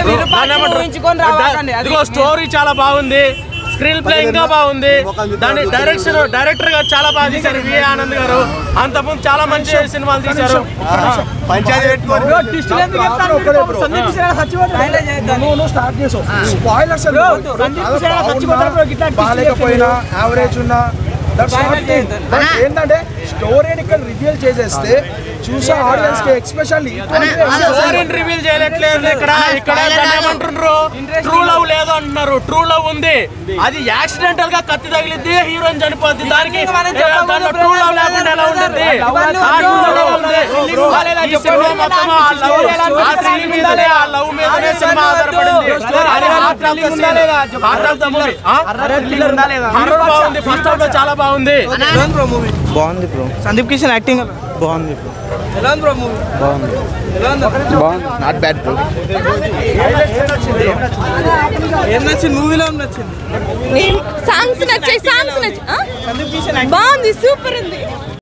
ఇదిగో స్టోరీ చాలా బాగుంది, స్క్రీన్ ప్లే ఇంకా బాగుంది, దాని డైరెక్టర్ గారు చాలా బాగా తీశారు వి ఆనంద్ గారు. అంతకుముందు చాలా మంచి సినిమాలు తీశారు. బాగాలేకపోయినా యావరేజ్ ఉన్నా ఏంటంటే స్టోరీని ఇక్కడ రివీల్ చేసేస్తే చూసే ఆడియన్స్ కి ఎక్స్పెషల్లీ రివీల్ చేయట్లేదు. ఇక్కడ ఏమంటున్నారు, ట్రూ లవ్ లేదు అంటున్నారు. ట్రూ లవ్ ఉంది, అది యాక్సిడెంటల్ గా కత్తి తగిలిద్ది, హీరోయిన్ చనిపోద్ది. దానికి ట్రూ లవ్ లేకుండా ఎలా ఉంటుంది? ఈ సినిమా మొత్తం ఆ లవ్ మీదనే సినిమా ఆధారపడింది. బాగుంది, ఫస్ట్ హాఫ్ లో చాలా బాగుంది. బాగుంది బ్రో. సందీప్ కిషన్ యాక్టింగ్ బాగుంది బ్రో. ఎలా ఉంది బ్రో మూవీ? బాగుంది. Not bad bro. ఏం నచ్చింది మూవీలో? నచ్చింది సాంగ్స్ నచ్చాయి. సందీప్ కిషన్ బాగుంది, సూపర్ ఉంది.